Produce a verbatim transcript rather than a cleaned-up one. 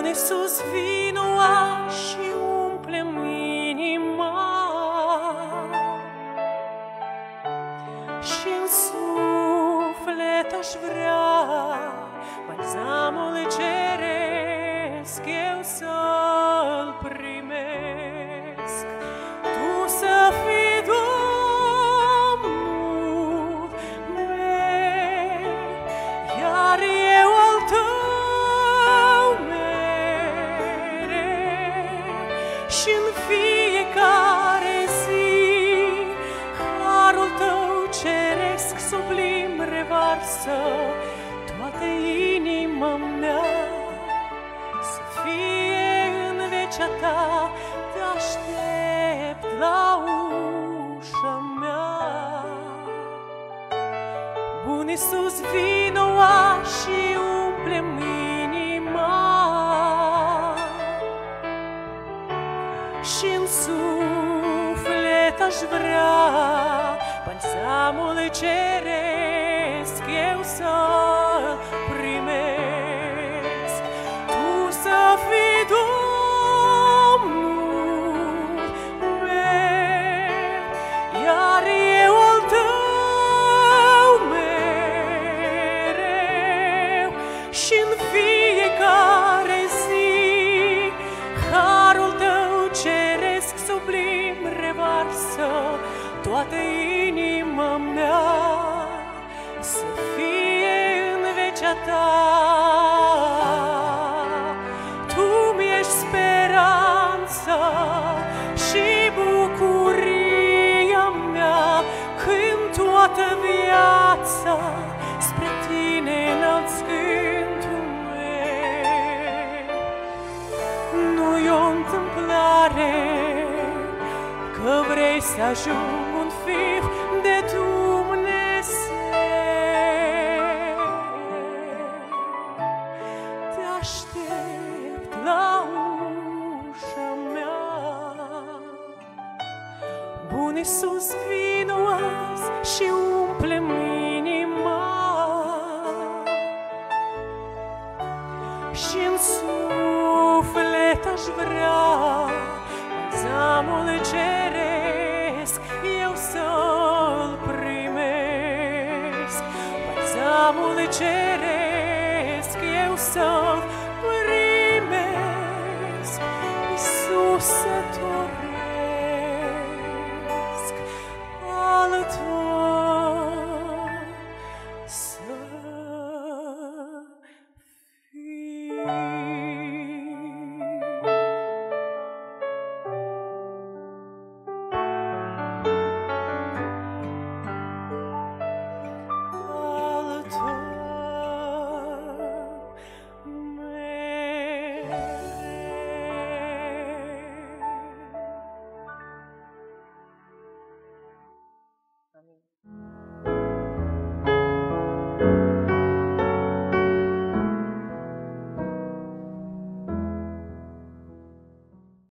Iisus, vino și umple-mi inima, și-n suflet aș vrea balzamul ceresc eu să-l primesc. Tu să fii Domnul meu, iar eu al tău mereu, și-n fiecare zi harul tău ceresc sublim revarsă toată inima mea. Să fie în vecea ta, te aștept la ușa mea. Bun Iisus, vino și umple-mi inima, și-n suflet aș vrea balzamul ceresc eu să-l primesc. Tu să fii Domnul meu, iar eu al tău mereu, și-n fiecare zi harul tău ceresc sublim revarsă toată inima mea. Să fie în vecea ta, tu mi-ești speranța și bucuria mea, când toată viața spre tine înalț gândul meu. Nu-i o întâmplare că vrei să ajung un fiu de Dumnezeu. Te aștept la ușa mea. Bun Iisus, vino azi și umple-mi inima, și-n suflet aș vrea balzamul ceresc eu să-l primesc. Balzamul ceresc eu să-l